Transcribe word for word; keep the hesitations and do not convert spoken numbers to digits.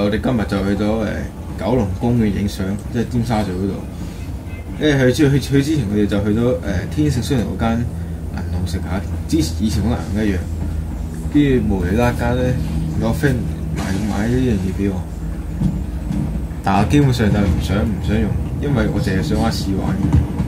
我哋今日就去咗誒、呃、九龍公園影相，即係尖沙咀嗰度。因為去去去之前，佢哋就去咗誒、呃、天盛商場嗰間銀行食下，之以前嗰間銀行一樣。跟住無厘啦間咧，有個 friend 買買呢樣嘢俾我，但係基本上就唔想唔想用，因為我淨係想玩試玩。